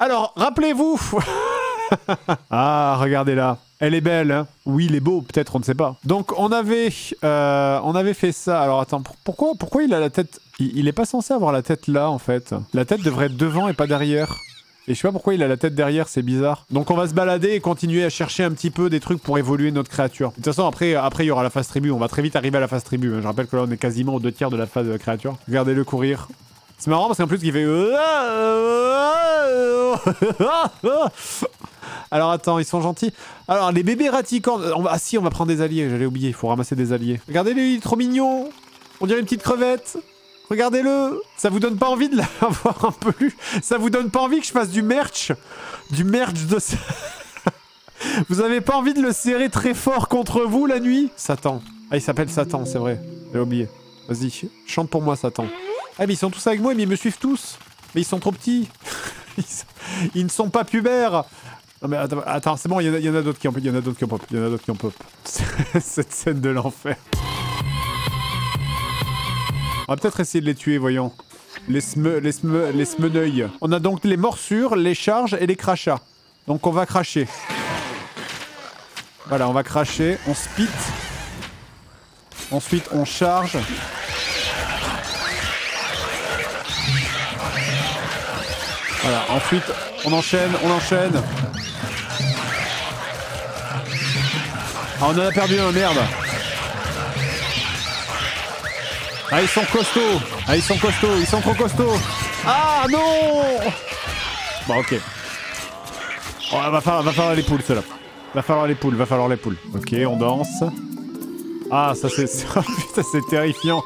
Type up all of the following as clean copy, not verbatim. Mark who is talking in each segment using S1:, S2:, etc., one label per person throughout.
S1: Alors, rappelez-vous. Ah, regardez-là. Elle est belle, hein. Oui, il est beau, peut-être, on ne sait pas. Donc, on avait fait ça. Alors, attends, pourquoi il a la tête... Il est pas censé avoir la tête là, en fait. La tête devrait être devant et pas derrière. Et je sais pas pourquoi il a la tête derrière, c'est bizarre. Donc, on va se balader et continuer à chercher un petit peu des trucs pour évoluer notre créature. De toute façon, après, il y aura la phase tribu. On va très vite arriver à la phase tribu. Je rappelle que là, on est quasiment aux 2/3 de la phase de la créature. Regardez-le courir. C'est marrant parce qu'en plus, il fait... Alors attends, ils sont gentils. Alors les bébés raticornes... Ah si, on va prendre des alliés, j'allais oublier, il faut ramasser des alliés. Regardez-le, il est trop mignon. On dirait une petite crevette. Regardez-le. Ça vous donne pas envie de l'avoir un peu lu? Ça vous donne pas envie que je fasse du merch? Du merch de... Vous avez pas envie de le serrer très fort contre vous la nuit? Satan. Ah, il s'appelle Satan, c'est vrai. J'ai oublié. Vas-y, chante pour moi, Satan. Ah mais ils sont tous avec moi, mais ils me suivent tous. Mais ils sont trop petits. Ils ne sont pas pubères. Non mais attends, c'est bon, il y en a d'autres qui ont pop. Il y en a d'autres qui ont pop. Cette scène de l'enfer. On va peut-être essayer de les tuer, voyons. Les smeneuils. On a donc les morsures, les charges et les crachats. Donc on va cracher. Voilà, on va cracher. On spit. Ensuite, on charge. Voilà, ensuite, on enchaîne. Ah, on en a perdu un, merde. Ah, ils sont costauds. Ils sont trop costauds. Ah, non. Bon, ok. Oh, va falloir les poules, ceux-là. Va falloir les poules. Ok, on danse. Ah, ça c'est... Putain, c'est terrifiant.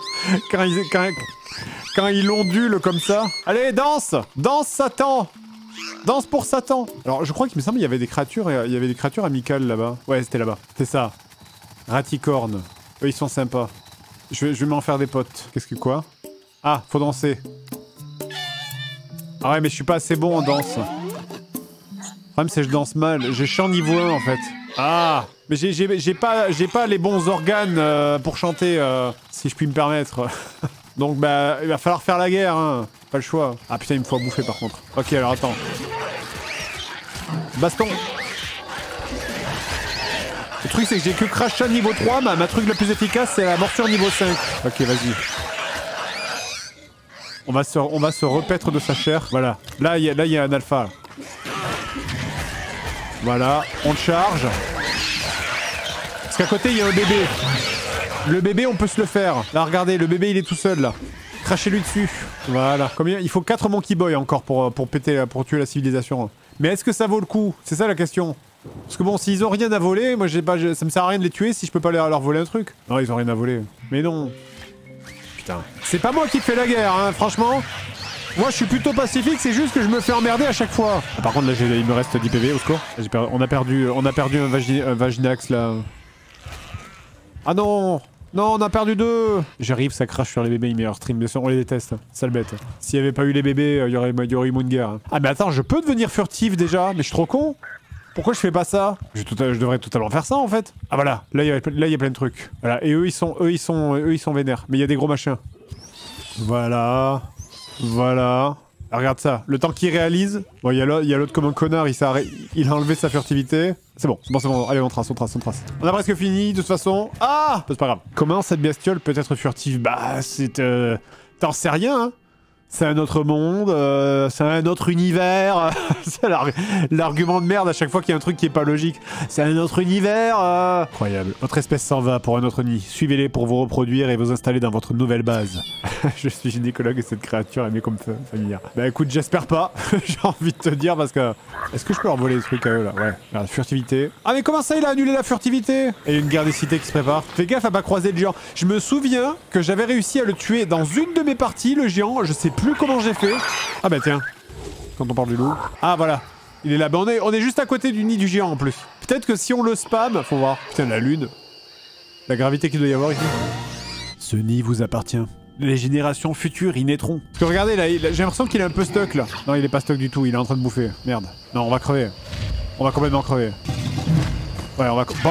S1: Quand il ondule comme ça. Allez, danse. Danse, Satan. Danse pour Satan. Alors, je crois qu'il me semble qu'il y avait des créatures, amicales là-bas. Ouais, c'était là-bas. C'est ça. Raticorne. Eux, ils sont sympas. Je vais m'en faire des potes. Qu'est-ce que quoi? Ah, faut danser. Ah ouais, mais je suis pas assez bon en danse. Le problème, c'est que je danse mal. J'ai chant niveau 1, en fait. Ah, mais j'ai pas les bons organes pour chanter, si je puis me permettre. Donc, bah, il va falloir faire la guerre, hein. Pas le choix. Ah putain, il me faut à bouffer, par contre. Ok, alors attends. Baston. Le truc, c'est que j'ai que crachat niveau 3, ma truc le plus efficace, c'est la morsure niveau 5. Ok, vas-y. On va se repaître de sa chair. Voilà. Là, il y a un alpha. Voilà. On le charge. Parce qu'à côté, il y a un bébé. Le bébé, on peut se le faire. Là, regardez, le bébé, il est tout seul, là. Crachez-lui dessus. Voilà. Combien? Il faut 4 Monkey Boy encore pour tuer la civilisation. Mais est-ce que ça vaut le coup? C'est ça la question. Parce que bon, s'ils ont rien à voler, moi ça me sert à rien de les tuer si je peux pas leur voler un truc. Non, ils ont rien à voler. Mais non. Putain. C'est pas moi qui fais la guerre, hein, franchement. Moi, je suis plutôt pacifique, c'est juste que je me fais emmerder à chaque fois. Ah, par contre, là, il me reste 10 PV, au secours. On a perdu un Vaginax, là. Ah non. Non, on a perdu 2. J'arrive, ça crache sur les bébés, ils mettent leur stream, bien sûr, on les déteste. Sale bête. S'il y avait pas eu les bébés, il y aurait eu une guerre. Hein. Ah mais attends, je peux devenir furtif déjà, mais je suis trop con. Pourquoi je fais pas ça? Je devrais totalement faire ça en fait. Ah voilà, là il y a plein de trucs. Voilà, et eux ils sont vénères, mais il y a des gros machins. Voilà. Voilà. Ah, regarde ça, le temps qu'il réalise. Bon, il y a l'autre comme un connard, il a enlevé sa furtivité. C'est bon. Allez, on trace. On a presque fini, de toute façon. Ah, c'est pas grave. Comment cette bestiole peut être furtive? Bah, c'est... T'en sais rien, hein. C'est un autre monde, c'est un autre univers. C'est l'argument de merde à chaque fois qu'il y a un truc qui est pas logique. C'est un autre univers. Incroyable. Votre espèce s'en va pour un autre nid. Suivez-les pour vous reproduire et vous installer dans votre nouvelle base. Je suis gynécologue et cette créature est comme familière. Bah écoute, j'espère pas. J'ai envie de te dire parce que... Est-ce que je peux leur voler des trucs à eux là? Ouais. La furtivité. Ah mais comment ça il a annulé la furtivité? Et il y a une guerre des cités qui se prépare. Fais gaffe à pas croiser le géant. Je me souviens que j'avais réussi à le tuer dans une de mes parties, le géant. Je sais plus comment j'ai fait. Ah bah tiens. Quand on parle du loup. Ah voilà. Il est là. Bah on est juste à côté du nid du géant en plus. Peut-être que si on le spam... Faut voir. Putain la lune. La gravité qu'il doit y avoir ici. Ce nid vous appartient. Les générations futures y naîtront. Parce que regardez là, j'ai l'impression qu'il est un peu stuck là. Non il est pas stuck du tout, il est en train de bouffer. Merde. Non on va crever. On va complètement crever. Ouais on va... Bon.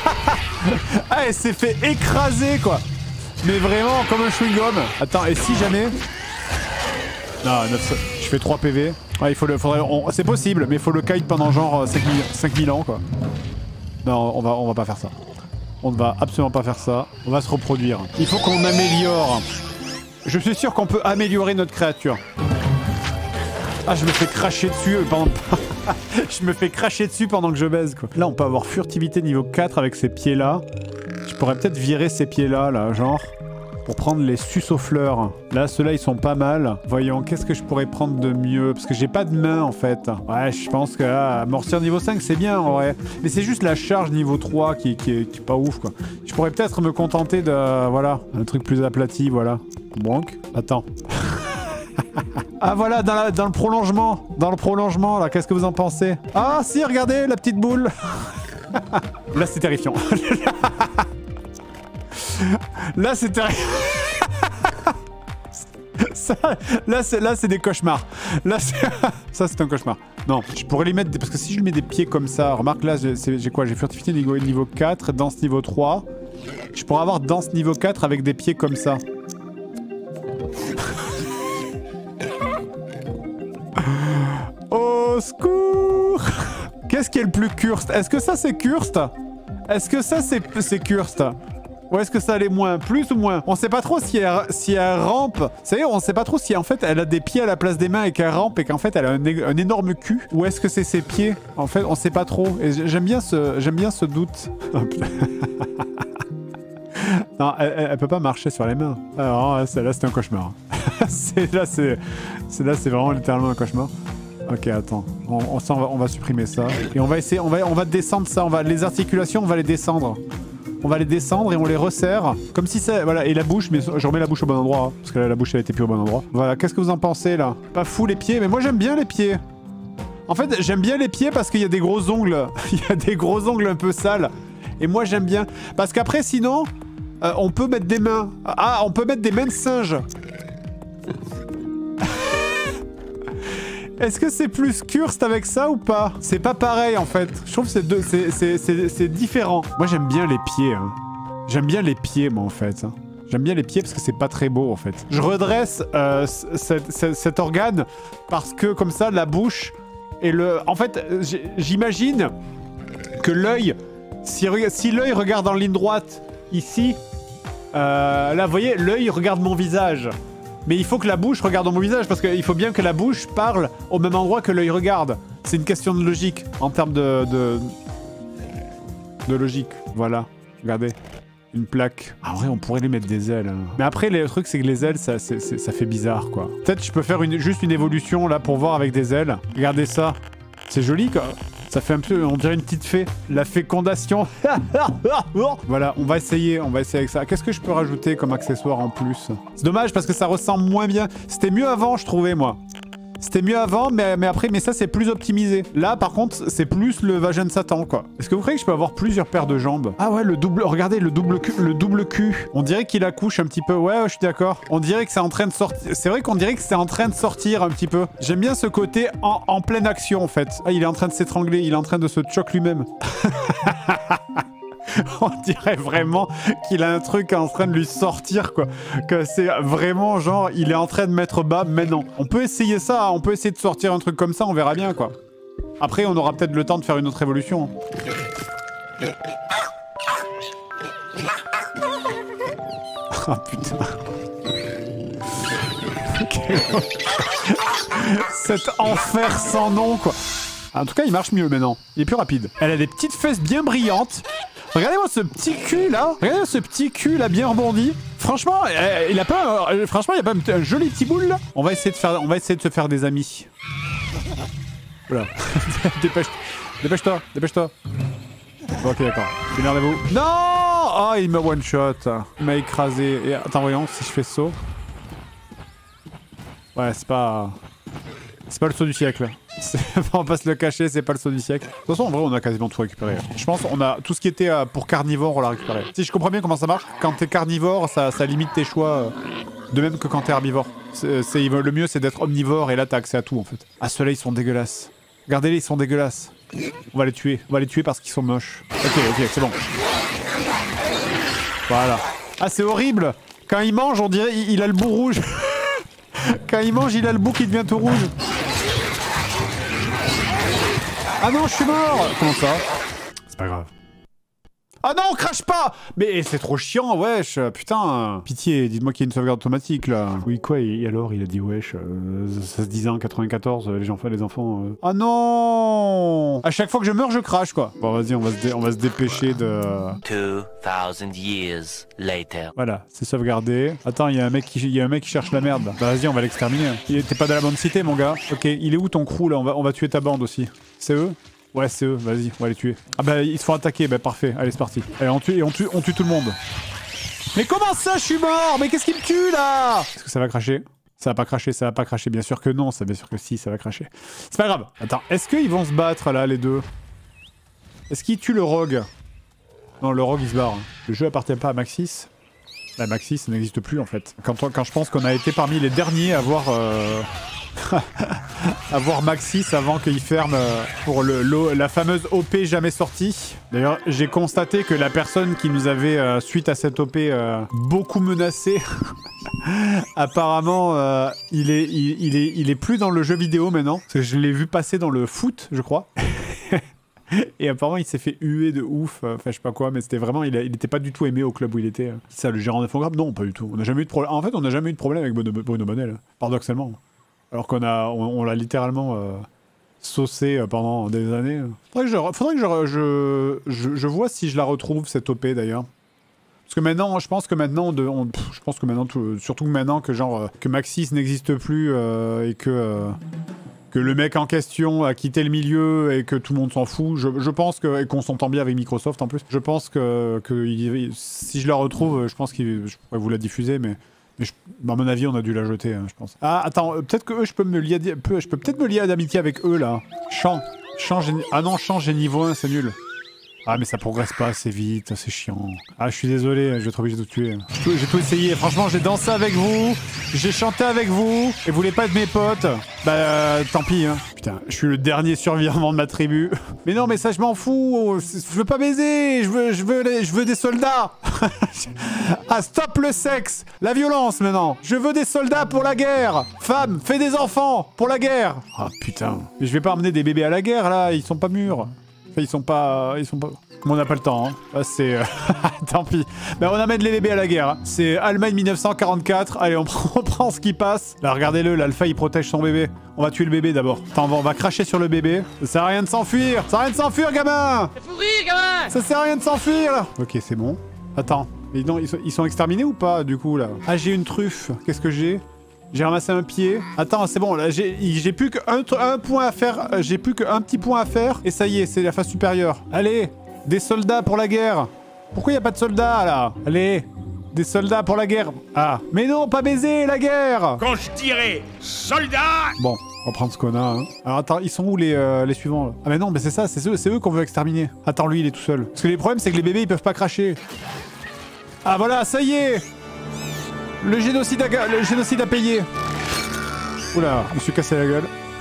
S1: Ah elle s'est fait écraser quoi. Mais vraiment comme un chewing-gum. Attends et si jamais... Non, 9... je fais 3 PV. Ouais, il faut c'est possible, mais il faut le kite pendant genre 5000 ans, quoi. Non, on va pas faire ça. On ne va absolument pas faire ça. On va se reproduire. Il faut qu'on améliore. Je suis sûr qu'on peut améliorer notre créature. Ah, je me fais cracher dessus pendant... je me fais cracher dessus pendant que je baise, quoi. Là, on peut avoir furtivité niveau 4 avec ces pieds-là. Je pourrais peut-être virer ces pieds-là, là, genre... pour prendre les suceaux-fleurs. Là, ceux-là, ils sont pas mal. Voyons, qu'est-ce que je pourrais prendre de mieux? Parce que j'ai pas de main, en fait. Ouais, je pense que là, amortir niveau 5, c'est bien, en vrai. Mais c'est juste la charge niveau 3 qui est pas ouf, quoi. Je pourrais peut-être me contenter de... Voilà, un truc plus aplati, voilà. Bonk. Attends. Ah, voilà, dans le prolongement. Dans le prolongement, là, qu'est-ce que vous en pensez? Ah, si, regardez, la petite boule. Là, c'est terrifiant. Là, c'est terrible. Là, c'est des cauchemars. Là, ça, c'est un cauchemar. Non, je pourrais les mettre... Parce que si je lui mets des pieds comme ça... Remarque, là, j'ai quoi? J'ai furtivité niveau 4, danse niveau 3. Je pourrais avoir danse niveau 4 avec des pieds comme ça. Au secours! Qu'est-ce qui est le plus cursed? Est-ce que ça, c'est cursed? Est-ce que ça, c'est cursed? Ou est-ce que ça allait moins? Plus ou moins? On sait pas trop si elle rampe. Vous savez, on sait pas trop si en fait elle a des pieds à la place des mains et qu'elle rampe et qu'en fait elle a un énorme cul. Ou est-ce que c'est ses pieds? En fait, on sait pas trop. Et j'aime bien ce doute. Non, elle peut pas marcher sur les mains. Alors là, c'est un cauchemar. Là, c'est vraiment littéralement un cauchemar. Ok, attends. On va supprimer ça. Et on va essayer, on va descendre ça. Les articulations, on va les descendre. On va les descendre et on les resserre. Comme si ça... Voilà, et la bouche, mais je remets la bouche au bon endroit. Hein, parce que là, la bouche, elle était plus au bon endroit. Voilà, qu'est-ce que vous en pensez, là? Pas fou, les pieds, mais moi, j'aime bien les pieds. En fait, j'aime bien les pieds parce qu'il y a des gros ongles. Il y a des gros ongles un peu sales. Et moi, j'aime bien. Parce qu'après, sinon, on peut mettre des mains. Ah, on peut mettre des mains de singe. Est-ce que c'est plus cursed avec ça ou pas? C'est pas pareil en fait. Je trouve que c'est différent. Moi j'aime bien les pieds. Hein. J'aime bien les pieds moi en fait. Hein. J'aime bien les pieds parce que c'est pas très beau en fait. Je redresse cet organe parce que comme ça la bouche et le... En fait j'imagine que l'œil, si l'œil regarde en ligne droite ici, là vous voyez l'œil regarde mon visage. Mais il faut que la bouche regarde dans mon visage, parce qu'il faut bien que la bouche parle au même endroit que l'œil regarde. C'est une question de logique, en termes de logique. Voilà, regardez, une plaque. Ah, en vrai, on pourrait lui mettre des ailes. Hein. Mais après, le truc, c'est que les ailes, ça fait bizarre, quoi. Peut-être je peux faire juste une évolution, là, pour voir avec des ailes. Regardez ça. C'est joli, quoi. Ça fait un peu, on dirait une petite fée. La fécondation. Voilà, on va essayer avec ça. Qu'est-ce que je peux rajouter comme accessoire en plus? C'est dommage parce que ça ressemble moins bien. C'était mieux avant, je trouvais, moi. C'était mieux avant, mais après, ça, c'est plus optimisé. Là, par contre, c'est plus le vagin de Satan, quoi. Est-ce que vous croyez que je peux avoir plusieurs paires de jambes? Ah ouais, regardez, le double cul. On dirait qu'il accouche un petit peu. Ouais, je suis d'accord. On dirait que c'est en train de sortir. C'est vrai qu'on dirait que c'est en train de sortir un petit peu. J'aime bien ce côté en pleine action, en fait. Ah, il est en train de s'étrangler. Il est en train de se choc lui-même. On dirait vraiment qu'il a un truc en train de lui sortir, quoi. Que c'est vraiment genre, il est en train de mettre bas, mais non. On peut essayer ça, on peut essayer de sortir un truc comme ça, on verra bien, quoi. Après, on aura peut-être le temps de faire une autre évolution. Ah, putain. Cet enfer sans nom, quoi. En tout cas, il marche mieux maintenant. Il est plus rapide. Elle a des petites fesses bien brillantes. Regardez-moi ce petit cul là. Regardez ce petit cul là bien rebondi. Franchement, il a pas un joli petit boule là. On va essayer de se faire des amis. Voilà. Dépêche-toi. Bon, ok, d'accord. Énervez-vous. Non! Oh, il me one shot. Il m'a écrasé. Et attends, voyons si je fais saut. Ouais, c'est pas le saut du siècle. On va pas se le cacher, c'est pas le saut du siècle. De toute façon, en vrai, on a quasiment tout récupéré. Je pense on a tout ce qui était pour carnivore, on l'a récupéré. Si je comprends bien comment ça marche, quand t'es carnivore, ça limite tes choix, de même que quand t'es herbivore. Le mieux, c'est d'être omnivore et là, t'as accès à tout en fait. Ah, ceux-là, ils sont dégueulasses. Regardez-les, ils sont dégueulasses. On va les tuer. On va les tuer parce qu'ils sont moches. Ok, c'est bon. Voilà. Ah, c'est horrible. Quand il mange, on dirait il a le bout rouge. Quand il mange, il a le bout qui devient tout rouge. Ah non, je suis mort. Comment ça? C'est pas grave. Ah non, crache pas! Mais c'est trop chiant, wesh. Putain. Pitié, dites-moi qu'il y a une sauvegarde automatique, là. Oui, quoi? Et alors, il a dit wesh. Ça se disait en 94, les enfants... Ah non! À chaque fois que je meurs, je crache, quoi. Bon, vas-y, on va se dépêcher de...
S2: 2000 years later.
S1: Voilà, c'est sauvegardé. Attends, il y a un mec qui cherche la merde. Bah vas-y, on va l'exterminer. T'es pas dans la bande cité, mon gars. Ok, il est où ton crew, là? On va tuer ta bande aussi. C'est eux? Ouais, c'est eux, vas-y, on va les tuer. Ah bah, ils se font attaquer, bah parfait, allez, c'est parti. Allez, on tue tout le monde. Mais comment ça, je suis mort? Mais qu'est-ce qui me tue, là? Est-ce que ça va cracher? Ça va pas cracher, ça va pas cracher. Bien sûr que non, bien sûr que si, ça va cracher. C'est pas grave. Attends, est-ce qu'ils vont se battre, là, les deux? Est-ce qu'ils tuent le rogue? Non, le rogue, il se barre. Le jeu appartient pas à Maxis. Bah, Maxis, ça n'existe plus, en fait. Quand je pense qu'on a été parmi les derniers à voir... à voir Maxis avant qu'il ferme pour la fameuse OP jamais sortie. D'ailleurs, j'ai constaté que la personne qui nous avait, suite à cette OP, beaucoup menacé, apparemment, il est plus dans le jeu vidéo maintenant. Parce que je l'ai vu passer dans le foot, je crois. Et apparemment, il s'est fait huer de ouf. Enfin, je sais pas quoi, mais c'était vraiment... Il était pas du tout aimé au club où il était. C'est ça, le gérant d'infogramme? Non, pas du tout. On n'a jamais eu de problème. En fait, on n'a jamais eu de problème avec Bruno Bonnel, paradoxalement. Alors qu'on l'a littéralement saucé pendant des années. Faudrait que je vois si je la retrouve, cette OP, d'ailleurs. Parce que maintenant, je pense que maintenant, surtout que maintenant que genre que Maxis n'existe plus et que le mec en question a quitté le milieu et que tout le monde s'en fout, je pense que, et qu'on s'entend bien avec Microsoft en plus, je pense que si je la retrouve, je pense que je pourrais vous la diffuser, mais à mon avis, on a dû la jeter, hein, je pense. Ah, attends, peut-être que eux, je peux peut-être me lier d'amitié avec eux, là. Ah non, j'ai niveau 1, c'est nul. Ah, mais ça progresse pas assez vite, c'est chiant. Ah, je suis désolé, je vais être obligé de tout tuer. J'ai tout essayé, franchement, j'ai dansé avec vous, j'ai chanté avec vous, et vous voulez pas être mes potes? Bah, tant pis, hein. Putain, je suis le dernier survivant de ma tribu. Mais non, mais ça, je m'en fous, je veux pas baiser, je veux des soldats. Ah, stop le sexe, la violence, maintenant. Je veux des soldats pour la guerre. Femmes, fais des enfants pour la guerre. Ah, putain. Mais je vais pas emmener des bébés à la guerre, là, ils sont pas mûrs. Ils sont pas... On n'a pas le temps, hein. Ah, c'est... Tant pis. Ben, on amène les bébés à la guerre. Hein. C'est Allemagne 1944. Allez, on prend ce qui passe. Là, regardez-le. L'alpha, il protège son bébé. On va tuer le bébé, d'abord. Attends, on va cracher sur le bébé. Ça sert à rien de s'enfuir. Ça sert à rien de s'enfuir, gamin.
S2: Faut rire, gamin.
S1: Ça sert à rien de s'enfuir, là. Ok, c'est bon. Attends. Mais non, ils sont exterminés ou pas, du coup, là? Ah, j'ai une truffe. Qu'est-ce que j'ai? J'ai ramassé un pied. Attends, c'est bon, là, j'ai plus qu'un point à faire. J'ai plus qu'un petit point à faire. Et ça y est, c'est la phase supérieure. Allez, des soldats pour la guerre. Pourquoi il n'y a pas de soldats, là? Allez, des soldats pour la guerre. Ah, mais non, pas baiser, la guerre.
S3: Quand je dirai soldats.
S1: Bon, on va prendre ce qu'on a. Hein. Alors attends, ils sont où les suivants, là? Ah mais non, mais c'est ça, c'est eux qu'on veut exterminer. Attends, lui, il est tout seul. Parce que les problèmes, c'est que les bébés, ils peuvent pas cracher. Ah voilà, ça y est. Le génocide a payé. Oula, je me suis cassé la gueule.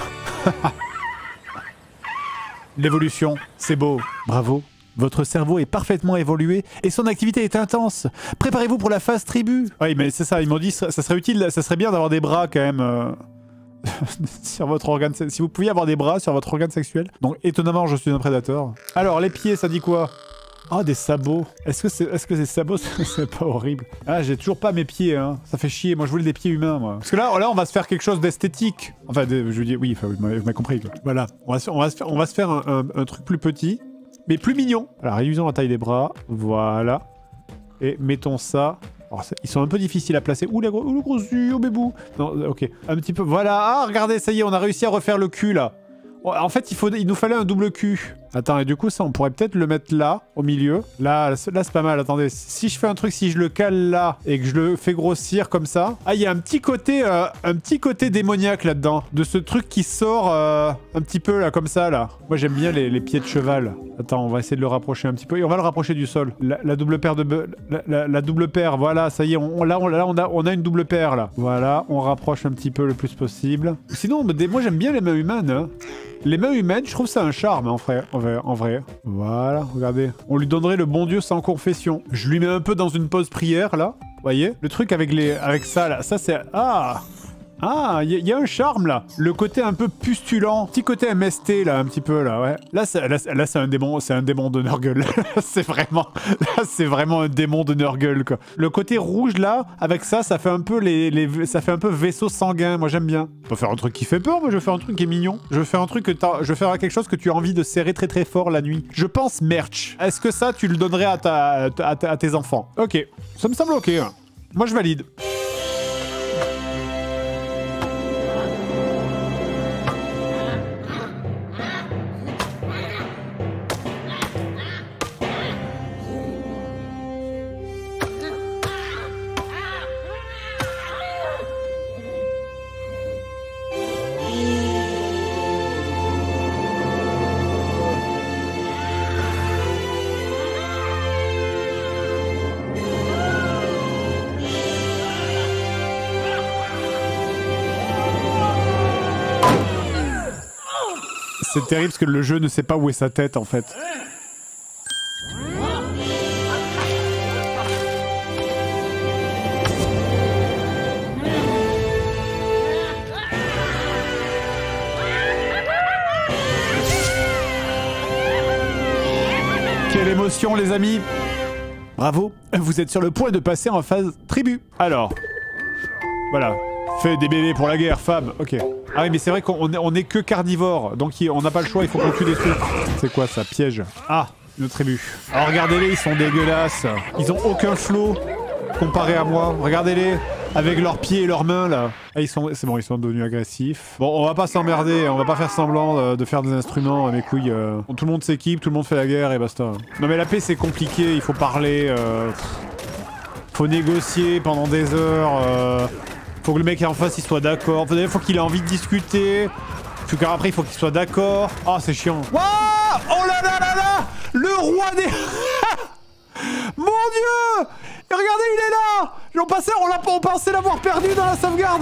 S1: L'évolution, c'est beau. Bravo. Votre cerveau est parfaitement évolué et son activité est intense. Préparez-vous pour la phase tribu. Oui, mais c'est ça, ils m'ont dit ça serait utile, ça serait bien d'avoir des bras quand même sur votre organe. Si vous pouviez avoir des bras sur votre organe sexuel. Donc étonnamment, je suis un prédateur. Alors, les pieds, ça dit quoi? Ah, des sabots. Est-ce que ces sabots, c'est pas horrible? Ah, j'ai toujours pas mes pieds, hein. Ça fait chier. Moi, je voulais des pieds humains, moi. Parce que là, on va se faire quelque chose d'esthétique. Enfin, je veux dire, oui, enfin, vous m'avez compris, quoi. Voilà. On va se faire un truc plus petit, mais plus mignon. Alors, réduisons la taille des bras. Voilà. Et mettons ça. Alors, ils sont un peu difficiles à placer. Ouh, le gros yeux, oh, bébou. Non, ok. Un petit peu. Voilà. Ah, regardez, ça y est, on a réussi à refaire le cul, là. En fait, il nous fallait un double cul. Attends, et du coup, ça, on pourrait peut-être le mettre là, au milieu. Là, c'est pas mal. Attendez, si je fais un truc, si je le cale là et que je le fais grossir comme ça... Ah, il y a un petit côté démoniaque là-dedans. De ce truc qui sort un petit peu, là, comme ça, là. Moi, j'aime bien les pieds de cheval. Attends, on va essayer de le rapprocher un petit peu. Et on va le rapprocher du sol. La double paire de... La double paire, voilà, ça y est. On a une double paire, là. Voilà, on rapproche un petit peu le plus possible. Sinon, moi, j'aime bien les mains humaines, hein. Les mains humaines, je trouve ça un charme, en vrai. Voilà, regardez. On lui donnerait le bon Dieu sans confession. Je lui mets un peu dans une pause prière, là. Vous voyez? Le truc avec ça, là. Ça, c'est... Ah! Ah, il y a un charme là. Le côté un peu pustulant. Petit côté MST là, un petit peu là, ouais. Là c'est un démon de Nurgle. c'est vraiment un démon de Nurgle quoi. Le côté rouge là, avec ça, ça fait un peu ça fait un peu vaisseau sanguin. Moi j'aime bien. Je peux faire un truc qui fait peur, moi je veux faire un truc qui est mignon. Je veux faire un truc je veux faire quelque chose que tu as envie de serrer très très fort la nuit. Je pense merch. Est-ce que ça tu le donnerais à tes enfants? Ok, ça me semble ok. Hein. Moi je valide. C'est terrible parce que le jeu ne sait pas où est sa tête en fait. Quelle émotion les amis! Bravo, vous êtes sur le point de passer en phase tribu. Alors, voilà. Fais des bébés pour la guerre, femme. Ok. Ah oui, mais c'est vrai qu'on est que carnivore, donc on n'a pas le choix, il faut qu'on tue des trucs. C'est quoi ça? Piège. Ah, une tribu. Alors regardez-les, ils sont dégueulasses. Ils ont aucun flow comparé à moi. Regardez-les, avec leurs pieds et leurs mains là. Ah, c'est bon, ils sont devenus agressifs. Bon, on va pas s'emmerder, on va pas faire semblant de faire des instruments, mes couilles. Tout le monde s'équipe, tout le monde fait la guerre et basta. Non mais la paix c'est compliqué, il faut parler. Faut négocier pendant des heures. Faut que le mec en face il soit d'accord. Faut qu'il ait envie de discuter. Puis après il faut qu'il soit d'accord. Ah c'est chiant. Waouh! Oh là là là là! Le roi des... Mon dieu! Et regardez il est là! On pensait l'avoir perdu dans la sauvegarde.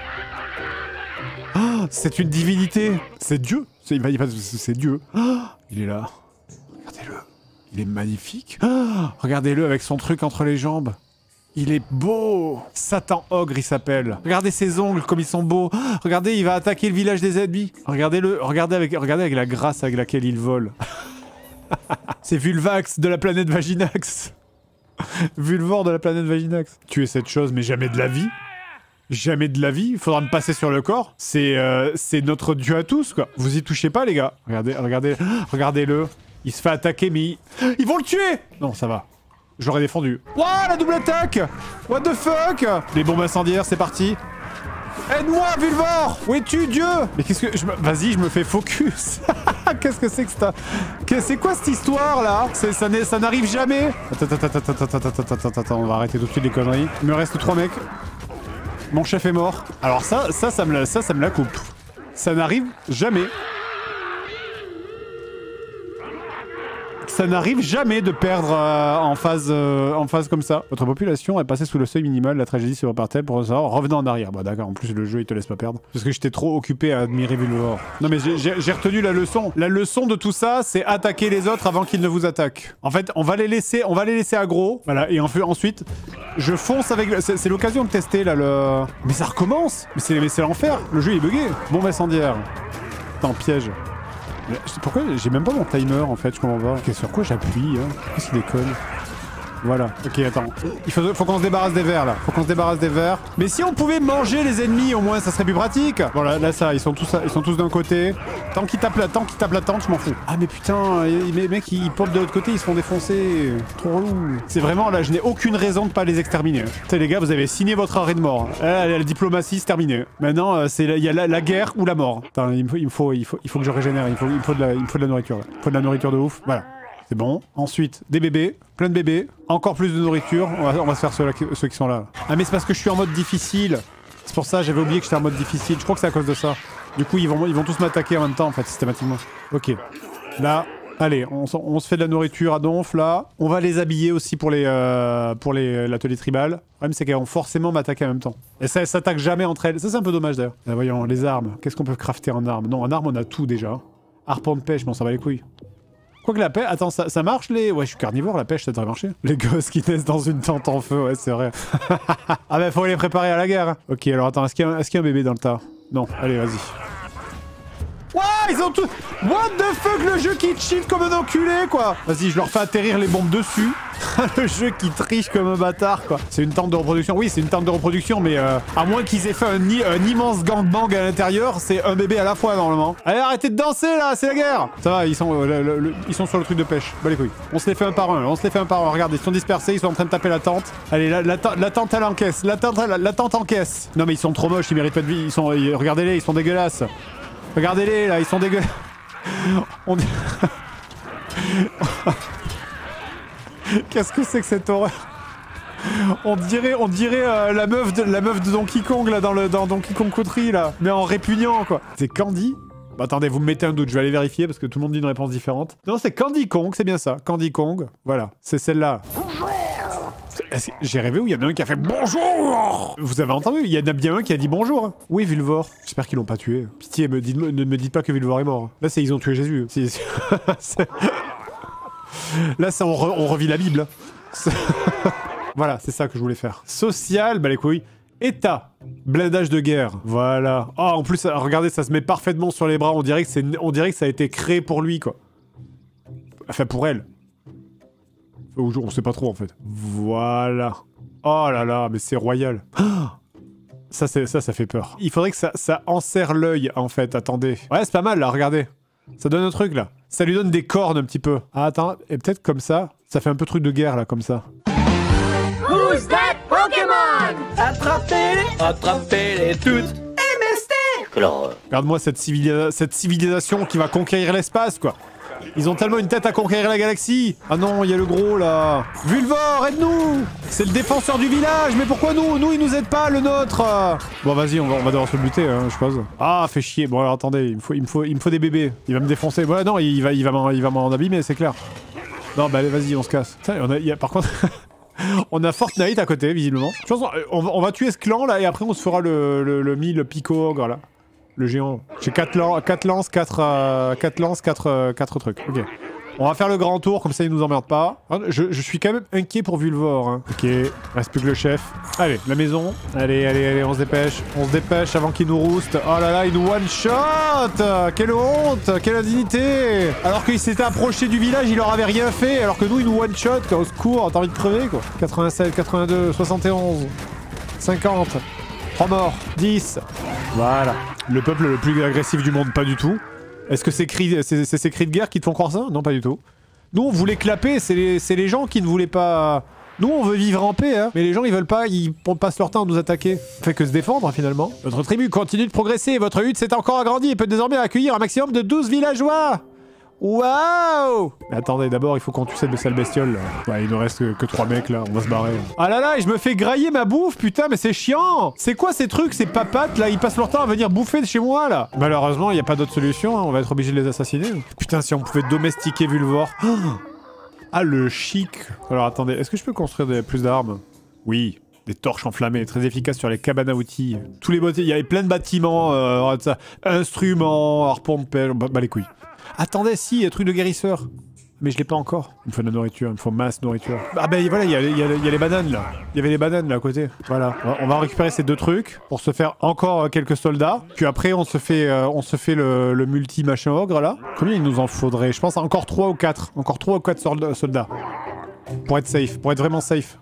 S1: Ah, c'est une divinité. C'est Dieu. C'est Dieu. Ah, il est là. Regardez-le. Il est magnifique. Ah, regardez-le avec son truc entre les jambes. Il est beau! Satan Ogre, il s'appelle. Regardez ses ongles, comme ils sont beaux. Regardez, il va attaquer le village des ennemis. Regardez-le, regardez avec la grâce avec laquelle il vole. C'est Vulvax de la planète Vaginax. Vulvor de la planète Vaginax. Tuer cette chose, mais jamais de la vie. Jamais de la vie. Il faudra me passer sur le corps. C'est notre dieu à tous, quoi. Vous y touchez pas, les gars. Regardez-le. Il se fait attaquer, mais ils vont le tuer! Non, ça va. Je l'aurais défendu. Wouah, la double attaque! What the fuck? Les bombes incendiaires, c'est parti. Aide-moi, Vulvor! Où es-tu, Dieu? Mais qu'est-ce que... Vas-y, je me fais focus. Qu'est-ce que c'est que ça? C'est quoi cette histoire, là? Ça n'arrive jamais. Attends, on va arrêter tout de suite les conneries. Il me reste 3 mecs. Mon chef est mort. Alors ça me la coupe. Ça n'arrive jamais. Ça n'arrive jamais de perdre en phase comme ça. Votre population est passée sous le seuil minimal, la tragédie se repartait pour ça. Revenez en arrière. Bah d'accord, en plus le jeu il te laisse pas perdre. Parce que j'étais trop occupé à admirer Vulvor. Non mais j'ai retenu la leçon. La leçon de tout ça, c'est attaquer les autres avant qu'ils ne vous attaquent. En fait, on va les laisser aggro. Voilà, et ensuite, je fonce avec... C'est l'occasion de tester là le... Mais ça recommence. Mais c'est l'enfer. Le jeu est bugué. Bombe incendiaire. Attends, piège. Pourquoi j'ai même pas mon timer en fait, je comprends pas. Sur quoi j'appuie hein? Qu'est-ce qu'il déconne? Voilà, ok, attends. Faut qu'on se débarrasse des vers là. Faut qu'on se débarrasse des vers. Mais si on pouvait manger les ennemis au moins, ça serait plus pratique. Bon là ça, ils sont tous d'un côté. Tant qu'ils tapent la tente, je m'en fous. Ah mais putain, les mecs ils popent de l'autre côté, ils se font défoncer. Trop relou. C'est vraiment là, je n'ai aucune raison de pas les exterminer. Tu sais les gars, vous avez signé votre arrêt de mort. La diplomatie c'est terminé. Maintenant, il y a la guerre ou la mort. Attends, il me faut que je régénère. Il me faut de la nourriture. Là. Il faut de la nourriture de ouf. Voilà. C'est bon. Ensuite, des bébés. Plein de bébés. Encore plus de nourriture. On va se faire ceux qui sont là. Ah mais c'est parce que je suis en mode difficile. C'est pour ça, j'avais oublié que j'étais en mode difficile. Je crois que c'est à cause de ça. Du coup, ils vont tous m'attaquer en même temps, en fait, systématiquement. Ok. Là, allez, on se fait de la nourriture à donf, là. On va les habiller aussi pour l'atelier tribal. Le problème, c'est qu'elles vont forcément m'attaquer en même temps. Et ça, elles s'attaquent jamais entre elles. Ça, c'est un peu dommage, d'ailleurs. Voyons, les armes. Qu'est-ce qu'on peut crafter en armes? Non, en armes, on a tout, déjà. Harpon de pêche, bon, ça va les couilles. Quoique la pêche... Attends, ça marche les... Ouais, je suis carnivore, la pêche, ça devrait marcher. Les gosses qui naissent dans une tente en feu, ouais, c'est vrai. Ah bah, faut les préparer à la guerre. Hein. Ok, alors attends, est-ce qu'il y a un bébé dans le tas? Non, allez, vas-y. Ouah, ils ont tout... What the fuck, le jeu qui cheat comme un enculé, quoi. Vas-y, je leur fais atterrir les bombes dessus. Le jeu qui triche comme un bâtard, quoi. C'est une tente de reproduction. Oui, c'est une tente de reproduction, mais à moins qu'ils aient fait un immense gangbang à l'intérieur, c'est un bébé à la fois, normalement. Allez, arrêtez de danser, là, c'est la guerre. Ça va, ils sont sur le truc de pêche. Bah les couilles. On se les fait un par un, Regarde, ils sont dispersés, ils sont en train de taper la tente. Allez, la tente, elle encaisse. La tente encaisse. Non, mais ils sont trop moches, ils méritent pas de vie. Regardez-les, ils sont dégueulasses. Regardez-les, là, ils sont dégueulasses. Qu'est-ce que c'est que cette horreur? On dirait la meuf de Donkey Kong, là, dans Donkey Kong Country, là. Mais en répugnant, quoi. C'est Candy? Bah, attendez, vous me mettez un doute, je vais aller vérifier, parce que tout le monde dit une réponse différente. Non, c'est Candy Kong, c'est bien ça. Candy Kong, voilà. C'est celle-là. J'ai rêvé où il y en a un qui a fait bonjour. Vous avez entendu? Il y en a bien un qui a dit bonjour. Hein. Oui, Vulvor. J'espère qu'ils l'ont pas tué. Pitié, ne me dites pas que Vulvor est mort. Là, ils ont tué Jésus. Là, on revit la Bible. Voilà, c'est ça que je voulais faire. Social, bah les couilles. État. Blindage de guerre. Voilà. Oh, en plus, regardez, ça se met parfaitement sur les bras. On dirait que ça a été créé pour lui, quoi. Enfin, pour elle. On sait pas trop en fait. Voilà. Oh là là, mais c'est royal. Ça fait peur. Il faudrait que ça enserre l'œil en fait, attendez. Ouais, c'est pas mal là, regardez. Ça donne un truc là. Ça lui donne des cornes un petit peu. Ah attends, et peut-être comme ça fait un peu truc de guerre là, comme ça.
S4: Who's that Pokémon?
S5: Attrapez-les toutes.
S2: Quelle horreur.
S1: Regarde-moi cette civilisation qui va conquérir l'espace quoi. Ils ont tellement une tête à conquérir la galaxie. Ah non, il y a le gros là. Vulvor, aide-nous. C'est le défenseur du village. Mais pourquoi nous? Nous, il nous aide pas, le nôtre. Bon, vas-y, on va devoir se le buter, hein, je pense. Ah, fait chier. Bon, alors attendez, il me faut des bébés. Il va me défoncer. Voilà, non, il va m'en abîmer, c'est clair. Non, bah allez, vas-y, on se casse. Putain, par contre... on a Fortnite à côté, visiblement. Je pense on va tuer ce clan là et après on se fera le 1000 Pico Ogre là. Le géant. J'ai 4 lances, 4 trucs. Ok. On va faire le grand tour, comme ça il nous emmerde pas. Je suis quand même inquiet pour Vulvor. Hein. Ok, reste plus que le chef. Allez, la maison. Allez, on se dépêche. On se dépêche avant qu'il nous rouste. Oh là là, il nous one-shot. Quelle honte, quelle indignité. Alors qu'il s'était approché du village, il leur avait rien fait. Alors que nous, il nous one-shot. Au secours, t'as envie de crever quoi. 87, 82, 71, 50. 3 morts, 10. Voilà. Le peuple le plus agressif du monde, pas du tout. Est-ce que c'est ces cris de guerre qui te font croire ça? Non, pas du tout. Nous, on voulait clapper, c'est les gens qui ne voulaient pas... Nous, on veut vivre en paix, hein. Mais les gens, ils veulent pas, ils passent leur temps à nous attaquer. On fait que se défendre, finalement. Notre tribu continue de progresser, votre hutte s'est encore agrandie et peut désormais accueillir un maximum de 12 villageois. Waouh! Mais attendez, d'abord, il faut qu'on tue cette sale bestiole, là. Ouais, il nous reste que 3 mecs, là. On va se barrer. Ah là là, je me fais grailler ma bouffe, putain, mais c'est chiant! C'est quoi ces trucs, ces papates, là? Ils passent leur temps à venir bouffer de chez moi, là. Malheureusement, il n'y a pas d'autre solution, hein. On va être obligé de les assassiner. Putain, si on pouvait domestiquer Vulvor. Ah, le chic. Alors, attendez, est-ce que je peux construire plus d'armes? Oui. Des torches enflammées, très efficaces sur les cabanes à outils. Tous les il y avait plein de bâtiments, instruments, harpons de pêche, bah les couilles. Attendez, si, il y a un truc de guérisseur. Mais je l'ai pas encore. Il me faut de la nourriture, il me faut masse nourriture. Ah bah voilà, il y a les bananes là. Il y avait les bananes là à côté. Voilà. On va récupérer ces 2 trucs pour se faire encore quelques soldats. Puis après, on se fait le multi-machin ogre là. Combien il nous en faudrait? Je pense encore 3 ou 4. Encore 3 ou 4 soldats. Pour être safe, pour être vraiment safe.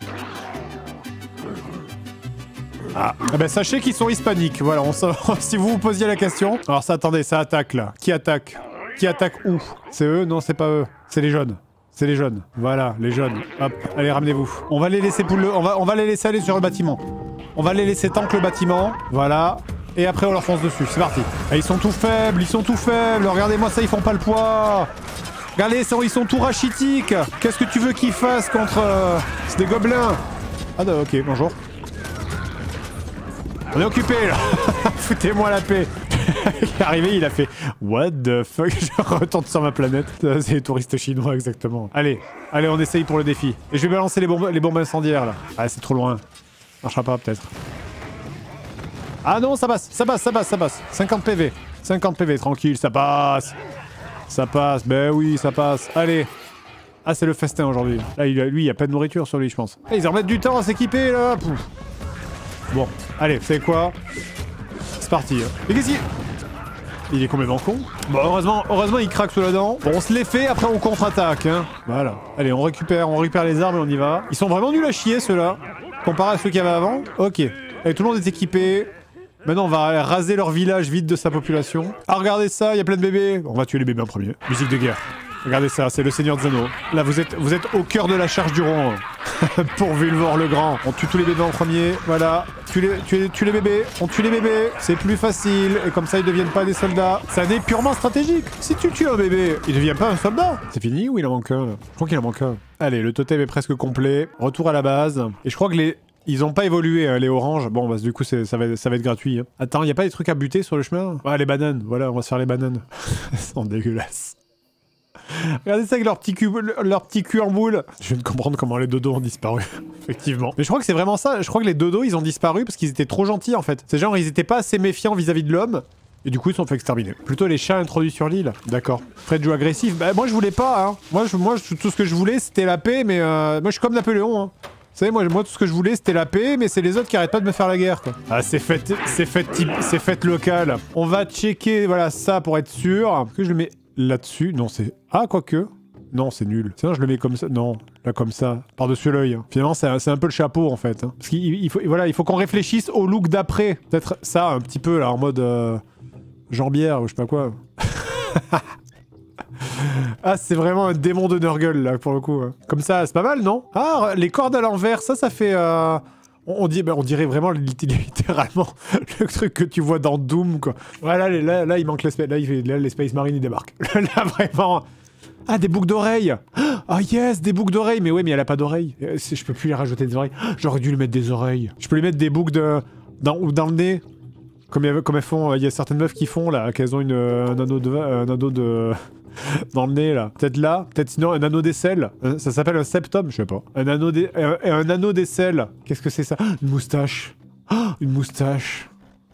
S1: Ah ben sachez qu'ils sont hispaniques. Voilà, si vous vous posiez la question. Alors ça, attendez, ça attaque là. Qui attaque? Qui attaque où? C'est eux? Non, c'est pas eux. C'est les jaunes. C'est les jaunes. Voilà, les jaunes. Hop, allez, ramenez-vous. On va les laisser on va les laisser aller sur le bâtiment. On va les laisser tank le bâtiment. Voilà. Et après, on leur fonce dessus. C'est parti. Ah, ils sont tout faibles, Regardez-moi ça, ils font pas le poids. Regardez, ils sont tout rachitiques. Qu'est-ce que tu veux qu'ils fassent contre... C'est des gobelins. Ah non, ok, bonjour. On est occupé là. Foutez-moi la paix. Il est arrivé, il a fait what the fuck. Je retourne sur ma planète. C'est les touristes chinois exactement. Allez, on essaye pour le défi. Et je vais balancer les bombes incendiaires là. Ah c'est trop loin. Marchera pas peut-être. Ah non, ça passe. 50 PV. 50 PV, tranquille, ça passe. Ça passe, ben oui, ça passe. Allez. Ah, c'est le festin aujourd'hui. Là, lui, il y a pas de nourriture sur lui, je pense. Ils en remettent du temps à s'équiper, là. Pouf. Bon, allez, vous savez quoi? C'est parti. Mais qu'est-ce qu'il... Il est complètement con. Bon, heureusement, il craque sous la dent. Bon, on se les fait, après on contre-attaque, hein. Voilà. Allez, on récupère les armes et on y va. Ils sont vraiment nuls à chier, ceux-là. Comparé à ceux qu'il y avait avant. Ok. Allez, tout le monde est équipé. Maintenant, on va raser leur village vide de sa population. Ah, regardez ça, il y a plein de bébés. On va tuer les bébés en premier. Musique de guerre. Regardez ça, c'est le Seigneur des Anneaux. Là, vous êtes au cœur de la charge du rond. Pour Vulvor le Grand. On tue tous les bébés en premier. Voilà. Tue les bébés. On tue les bébés. C'est plus facile. Et comme ça, ils deviennent pas des soldats. Ça n'est purement stratégique. Si tu tues un bébé, il devient pas un soldat. C'est fini ou il en manque un là? Je crois qu'il en manque un. Allez, le totem est presque complet. Retour à la base. Et je crois que ils ont pas évolué, les oranges. Bon, bah, du coup, ça va être gratuit. Hein. Attends, y a pas des trucs à buter sur le chemin? Ah, les bananes. Voilà, on va se faire les bananes. Elles sont dégueulasses. Regardez ça avec leur petit cul en boule. Je viens de comprendre comment les dodos ont disparu. Effectivement. Mais je crois que c'est vraiment ça. Je crois que les dodos, ils ont disparu parce qu'ils étaient trop gentils, en fait. C'est genre, ils étaient pas assez méfiants vis-à-de l'homme. Et du coup, ils se sont fait exterminer. Plutôt les chats introduits sur l'île. D'accord. Fred joue agressif. Bah, moi, je voulais pas, hein. Moi, tout ce que je voulais, c'était la paix, mais moi, je suis comme Napoléon, hein. Vous savez, moi, tout ce que je voulais, c'était la paix, mais c'est les autres qui arrêtent pas de me faire la guerre, quoi. Ah, c'est fête locale. On va checker, voilà, ça pour être sûr. Est-ce que je le mets là-dessus? Non, c'est... Ah, quoique. Non, c'est nul. Sinon, je le mets comme ça. Non, là, comme ça. Par-dessus l'œil. Finalement, c'est un peu le chapeau, en fait. Hein. Parce qu'il faut qu'on réfléchisse au look d'après. Peut-être ça, un petit peu, là, en mode... Jambière, ou je sais pas quoi. Ah, c'est vraiment un démon de Nurgle, là, pour le coup. Comme ça, c'est pas mal, non? Ah, les cordes à l'envers, ça fait... on dirait vraiment littéralement le truc que tu vois dans Doom, quoi. Voilà, là il manque l'espèce. Là, les Space Marines, ils débarquent. Là, vraiment... Ah, des boucles d'oreilles. Ah, yes, des boucles d'oreilles. Mais ouais, mais elle a pas d'oreilles. Je peux plus lui rajouter des oreilles. J'aurais dû lui mettre des oreilles. Je peux lui mettre des boucles dans le nez. Comme elles font... Il y a certaines meufs qui font, là, qu'elles ont un anneau de... dans le nez, là. Peut-être là, peut-être sinon un anneau d'aisselle. Ça s'appelle un septum, je sais pas. Un anneau d'aisselle. Qu'est-ce que c'est ça? Une moustache. Oh, une moustache.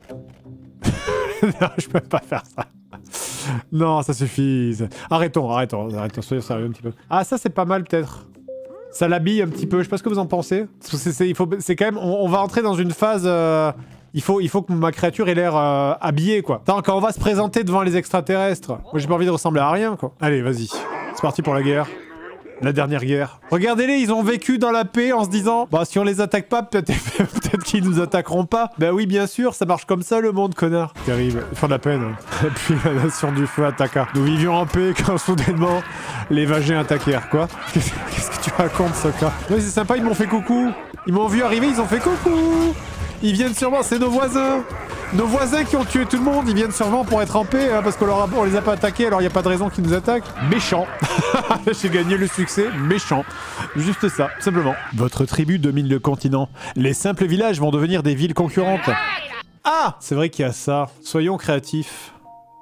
S1: Non, je peux pas faire ça. Non, ça suffit. Arrêtons, soyons sérieux un petit peu. Ah, ça c'est pas mal peut-être. Ça l'habille un petit peu, je sais pas ce que vous en pensez. C'est quand même... On va entrer dans une phase... Il faut que ma créature ait l'air habillée, quoi. Attends, quand on va se présenter devant les extraterrestres, moi j'ai pas envie de ressembler à rien, quoi. Allez, vas-y. C'est parti pour la guerre. La dernière guerre. Regardez-les, ils ont vécu dans la paix en se disant bah si on les attaque pas, peut-être qu'ils nous attaqueront pas. Bah oui, bien sûr, ça marche comme ça le monde, connard. Terrible. Ils font de la peine. Et puis la nation du feu attaqua. Nous vivions en paix quand soudainement les vagins attaquèrent, quoi. Qu'est-ce que tu racontes, ce cas? Oui, c'est sympa, ils m'ont fait coucou. Ils m'ont vu arriver, ils ont fait coucou. Ils viennent sûrement, c'est nos voisins. Nos voisins qui ont tué tout le monde, ils viennent sûrement pour être en paix, hein, parce on les a pas attaqués, alors il n'y a pas de raison qu'ils nous attaquent. Méchant. J'ai gagné le succès, méchant. Juste ça, simplement. Votre tribu domine le continent. Les simples villages vont devenir des villes concurrentes. Ah! C'est vrai qu'il y a ça. Soyons créatifs.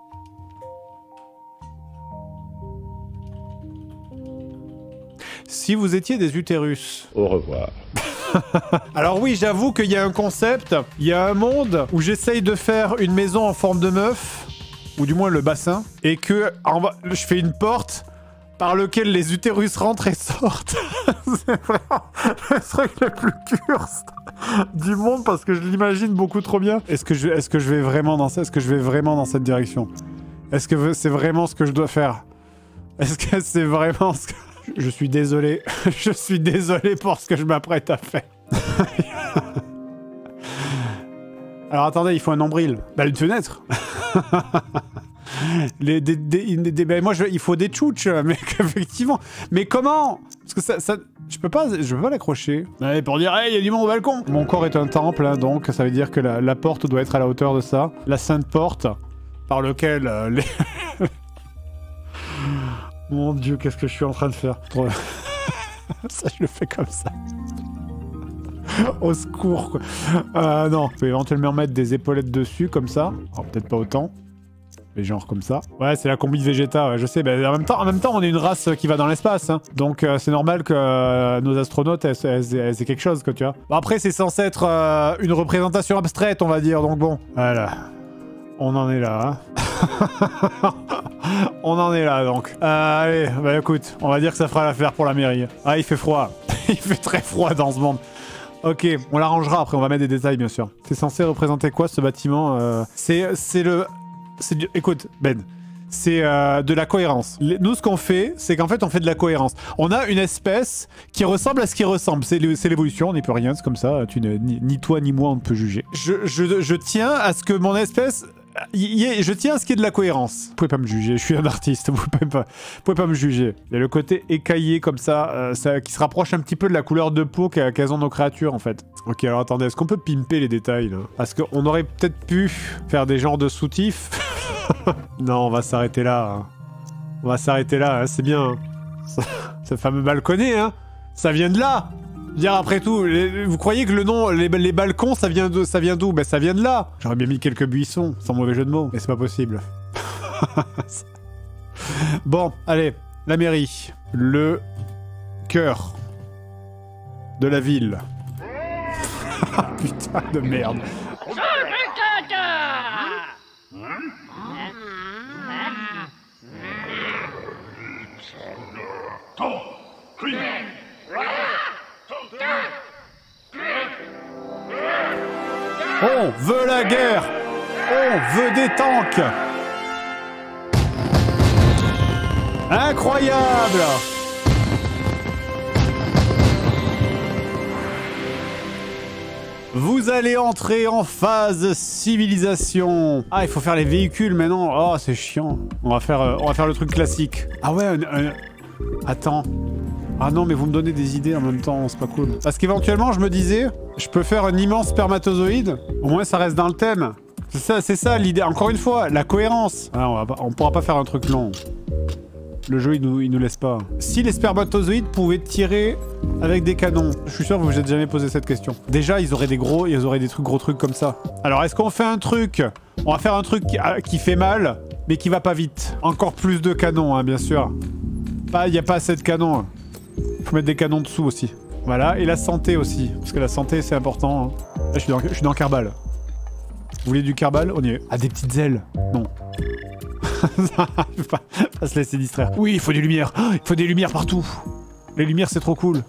S1: Si vous étiez des utérus.
S2: Au revoir.
S1: Alors oui, j'avoue qu'il y a un concept, il y a un monde où j'essaye de faire une maison en forme de meuf, ou du moins le bassin, et que je fais une porte par lequel les utérus rentrent et sortent. C'est vraiment le truc le plus curse du monde parce que je l'imagine beaucoup trop bien. Est-ce que je vais vraiment dans ça? Est-ce que je vais vraiment dans cette direction? Est-ce que c'est vraiment ce que je dois faire? Est-ce que c'est vraiment ce que... Je suis désolé. Je suis désolé pour ce que je m'apprête à faire. Alors attendez, il faut un nombril. Bah une fenêtre. Moi, il faut des tchouches, mec, effectivement. Mais comment? Parce que ça je peux pas l'accrocher. Ouais, pour dire, hey, il y a du monde au balcon. Mon corps est un temple, hein, donc ça veut dire que la porte doit être à la hauteur de ça. La sainte porte par lequel les... Mon dieu, qu'est-ce que je suis en train de faire? Ça, je le fais comme ça. Au secours, quoi. Non, je peux éventuellement mettre des épaulettes dessus, comme ça. Alors, peut-être pas autant. Mais genre comme ça. Ouais, c'est la combi de Vegeta, ouais, je sais. Mais en même temps, on est une race qui va dans l'espace. Hein. Donc, c'est normal que nos astronautes elles aient quelque chose, quoi, tu vois. Bon, après, c'est censé être une représentation abstraite, on va dire. Donc bon, voilà. On en est là. Hein. On en est là donc. Allez, bah écoute, on va dire que ça fera l'affaire pour la mairie. Ah, il fait froid. Il fait très froid dans ce monde. Ok, on l'arrangera après, on va mettre des détails bien sûr. C'est censé représenter quoi ce bâtiment? Écoute, Ben, c'est de la cohérence. Nous, ce qu'on fait, c'est qu'en fait, on fait de la cohérence. On a une espèce qui ressemble à ce qui ressemble. C'est l'évolution, on n'y peut rien, c'est comme ça. Ni toi ni moi, on ne peut juger. Je tiens à ce que mon espèce... Je tiens à ce qu'il y ait de la cohérence. Vous pouvez pas me juger, je suis un artiste, vous pouvez pas me juger. Il y a le côté écaillé comme ça, qui se rapproche un petit peu de la couleur de peau qu'elles ont nos créatures en fait. Ok, alors attendez, est-ce qu'on peut pimper les détails là? Parce qu'on aurait peut-être pu faire des genres de soutifs. Non, on va s'arrêter là. Hein. On va s'arrêter là, hein, c'est bien. Hein. Ce fameux balconnet, hein, ça vient de là. Dire après tout, vous croyez que le nom, les balcons, ça vient d'où? Ben ça vient de là. J'aurais bien mis quelques buissons, sans mauvais jeu de mots, mais c'est pas possible. Bon, allez, la mairie, le cœur de la ville. Putain de merde. On veut la guerre! On veut des tanks! Incroyable! Vous allez entrer en phase civilisation. Ah, il faut faire les véhicules maintenant. Oh, c'est chiant. On va faire le truc classique. Ah ouais, attends. Ah non, mais vous me donnez des idées en même temps, c'est pas cool. Parce qu'éventuellement, je me disais, je peux faire un immense spermatozoïde. Au moins, ça reste dans le thème. C'est ça l'idée. Encore une fois, la cohérence. Ah, on pourra pas faire un truc long. Le jeu, il nous laisse pas. Si les spermatozoïdes pouvaient tirer avec des canons, je suis sûr que vous vous êtes jamais posé cette question. Déjà, ils auraient des gros trucs comme ça. Alors, est-ce qu'on fait un truc? On va faire un truc qui fait mal, mais qui va pas vite. Encore plus de canons, hein, bien sûr. Il y a pas assez de canons. Hein. Faut mettre des canons dessous aussi. Voilà, et la santé aussi. Parce que la santé, c'est important. Hein. Là, je suis dans Kerbal. Vous voulez du Kerbal? On y est. Ah, des petites ailes? Non. Pas se laisser distraire. Oui, il faut des lumières. Oh, il faut des lumières partout. Les lumières, c'est trop cool.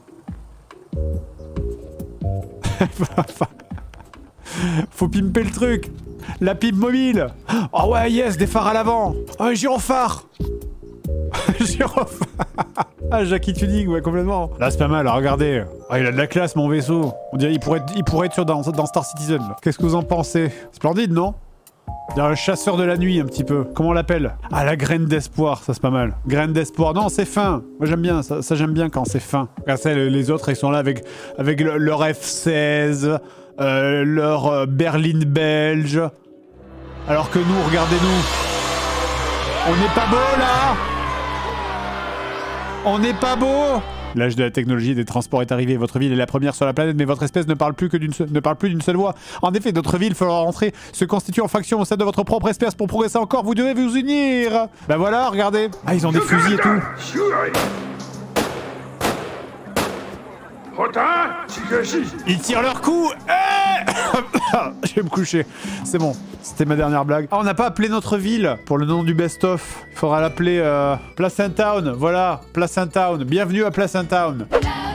S1: Faut pimper le truc. La pimpe mobile. Oh ouais, yes, des phares à l'avant. Oh, un gyrophare. Gyrophare. Ah, Jackie Tuning, ouais, complètement. Là, c'est pas mal, regardez. Ah, il a de la classe, mon vaisseau. On dirait il pourrait être dans Star Citizen. Qu'est-ce que vous en pensez? Splendide, non? Il y a un chasseur de la nuit, un petit peu. Comment on l'appelle? Ah, la graine d'espoir, ça c'est pas mal. Graine d'espoir. Non, c'est fin. Moi, j'aime bien. Ça j'aime bien quand c'est fin. Les autres, ils sont là avec leur F-16, leur berline belge. Alors que nous, regardez-nous. On n'est pas beau, là? On n'est pas beau? L'âge de la technologie et des transports est arrivé. Votre ville est la première sur la planète, mais votre espèce ne parle plus d'une seule voix. En effet, notre ville fera rentrer se constitue en faction au sein de votre propre espèce pour progresser encore. Vous devez vous unir. Bah voilà, regardez. Ah, ils ont des fusils et tout. Ils tirent leur coup. Je vais me coucher. C'est bon. C'était ma dernière blague. Ah, on n'a pas appelé notre ville pour le nom du best-of. Il faudra l'appeler Placentown. Voilà, Placentown. Bienvenue à Placentown.